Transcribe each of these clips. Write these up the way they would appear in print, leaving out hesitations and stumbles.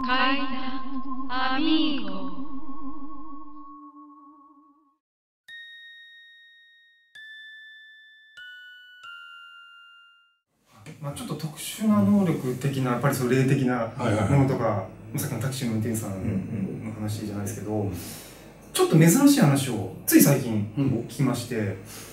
階段アミーゴ。 ちょっと特殊な能力的な、やっぱりそう霊的なものとか、さっきのタクシーの運転手さんの話じゃないですけど、ちょっと珍しい話をつい最近聞きまして、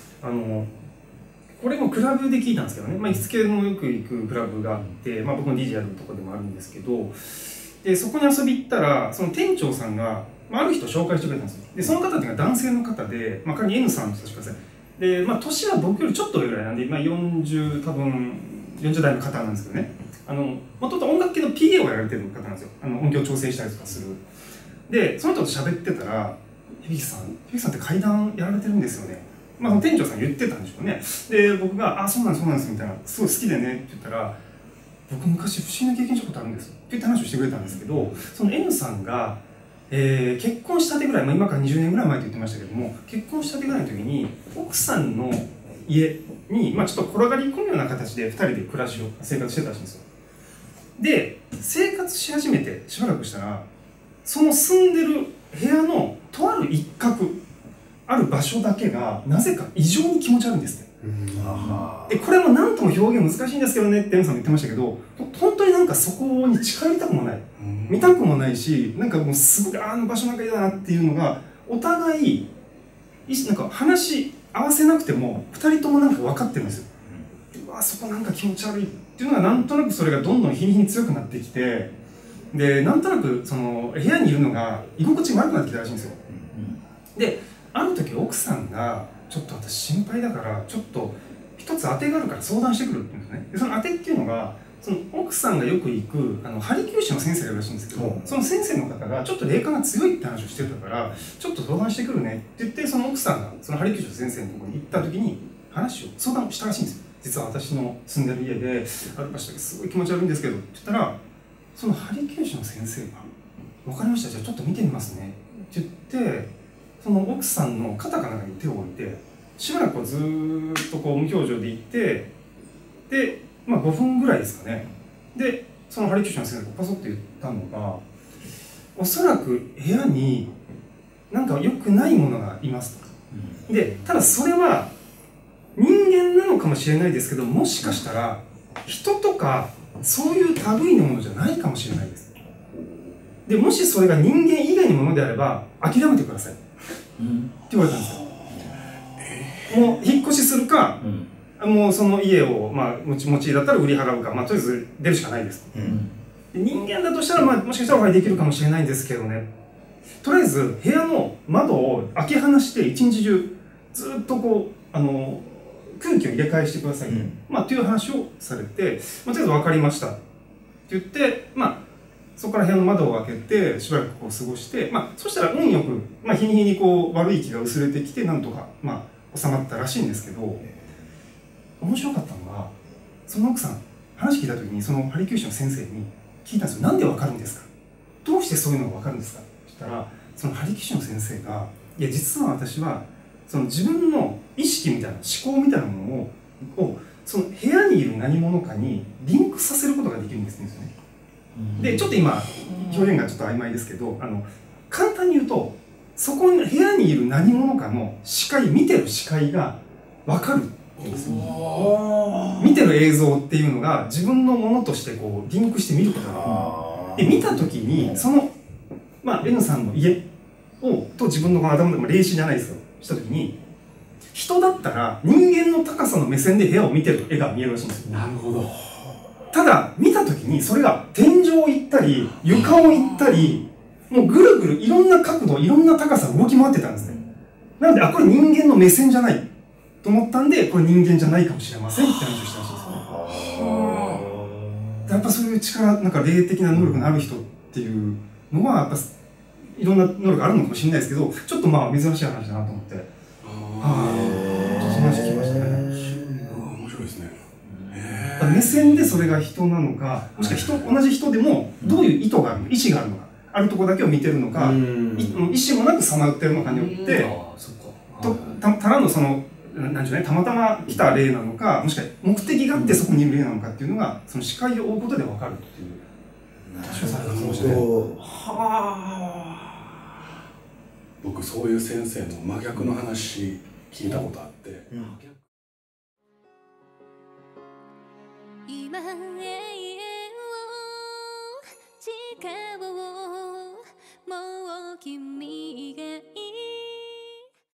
これもクラブで聞いたんですけどね、行きつけのよく行くクラブがあって、僕も DJ やるとこでもあるんですけど、でそこに遊び行ったら、その店長さんが、ある人紹介してくれたんですよ。でその方っていうのは男性の方で、仮に N さんとしてください。で、年は僕よりちょっと上ぐらいなんで、40代の方なんですけどね、もともと音楽系の PA をやられてる方なんですよ。音響調整したりとかする。で、その人と喋ってたら、響さんって階段やられてるんですよね。その店長さん言ってたんでしょうね。で、僕が、そうなんですみたいな、すごい好きでねって言ったら、僕昔不思議な経験したことあるんですって言って話をしてくれたんですけど、その N さんが、結婚したてぐらい、今から20年ぐらい前って言ってましたけども、結婚したてぐらいの時に、奥さんの家に、ちょっと転がり込むような形で2人で生活してたらしいんですよ。で、生活し始めてしばらくしたら、その住んでる部屋のとある一角、ある場所だけがなぜか異常に気持ち悪いんですって。で、これも何とも表現難しいんですけどねって N さんも言ってましたけど、本当になんかそこに近寄りたくもない、見たくもないし、なんかもうすごいあの場所なんか嫌だなっていうのがお互いなんか話し合わせなくても2人ともなんか分かってるんですよ。うわ、そこなんか気持ち悪いっていうのがなんとなくそれがどんどん日に日に強くなってきて、でなんとなくその部屋にいるのが居心地悪くなってきたらしいんですよ。で、ある時奥さんがちょっと私心配だからちょっと一つ当てがあるから相談してくるって言うんですね。でその当てっていうのが、その奥さんがよく行く鍼灸師の先生がいるらしいんですけど、その先生の方がちょっと霊感が強いって話をしてたからちょっと相談してくるねって言って、その奥さんがその鍼灸師の先生のところに行った時に相談したらしいんですよ。実は私の住んでる家である場所だけすごい気持ち悪いんですけどって言ったら、その鍼灸師の先生が「分かりました、じゃあちょっと見てみますね」って言って、その奥さんの肩かなんかに手を置いてしばらくずーっと無表情で行って、で、5分ぐらいですかね。で、その鍼灸師の先生がパソッと言ったのが、おそらく部屋になんか良くないものがいますと。で、ただそれは人間なのかもしれないですけど、もしかしたら人とかそういう類のものじゃないかもしれないです。で、もしそれが人間以外のものであれば諦めてくださいって言われたんですよ。もう引っ越しするか、もうその家を、持ち家だったら売り払うか、とりあえず出るしかないです。で人間だとしたら、もしかしたらお会いできるかもしれないんですけどね、とりあえず部屋の窓を開け放して一日中ずっと空気を入れ替えしてくださいね、という話をされて、とりあえず分かりましたって言って、そこから部屋の窓を開けてしばらく過ごして、そしたら運よく、日に日に悪い気が薄れてきて、なんとか収まったらしいんですけど、面白かったのが、その奥さん話聞いた時にその鍼灸師の先生に聞いたんですよ。なんで分かるんですか、どうしてそういうのが分かるんですかって言ったら、その鍼灸師の先生が、いや実は私はその自分の意識みたいな思考みたいなものをその部屋にいる何者かにリンクさせることができるんですね。でちょっと今表現がちょっと曖昧ですけど、簡単に言うと、そこに部屋にいる何者かの見てる視界が分かるんですよ。見てる映像っていうのが自分のものとしてリンクして見ることができる。で見た時にその、N さんの家と自分の頭で霊視じゃないですよ、した時に、人だったら人間の高さの目線で部屋を見てる絵が見えるらしいんですよ。 なるほど。 ただ見た時にそれが天井を行ったり床を行ったり、もうぐるぐるいろんな角度いろんな高さ動き回ってたんですね。なのでこれ人間の目線じゃないと思ったんで、これ人間じゃないかもしれませんって話をしたらしいですね。やっぱそういう力、なんか霊的な能力のある人っていうのはやっぱいろんな能力あるのかもしれないですけど、ちょっと珍しい話だなと思って、その話聞きましたね。 面白いですね。 目線でそれが人なのか、もしくは同じ人でもどういう意図があるのか、意思があるのか、あるところだけを見てるのか、意思もなくさまよってるのかによって、ただのそのたまたま来た霊なのか、もしくは目的があってそこにいる霊なのかっていうのが、その視界を追うことで分かるっていう。 確かされたかもしれない。 僕そういう先生の真逆の話聞いたことあって、 今永遠を誓おう、もう君